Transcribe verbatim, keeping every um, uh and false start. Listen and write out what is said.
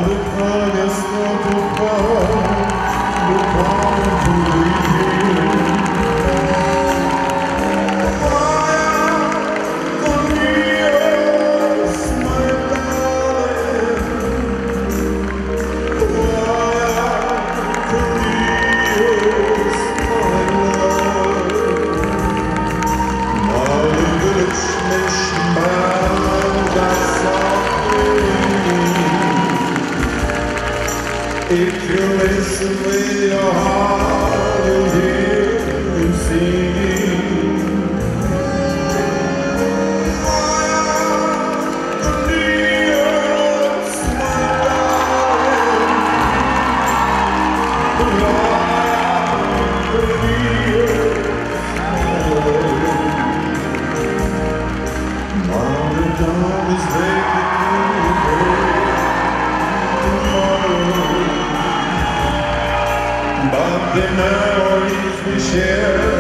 If you listen with your heart, you'll hear him singing. Fire the neons, my darling. Fire the neons, my darling. The dawn is making me but the memories we share